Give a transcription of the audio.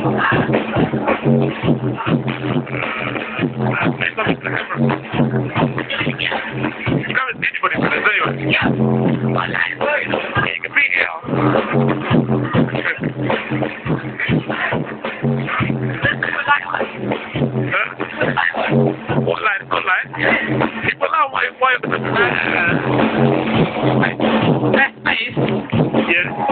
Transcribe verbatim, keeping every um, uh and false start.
Anybody for the day, it could be here. What line? What line? People are why why? Yeah.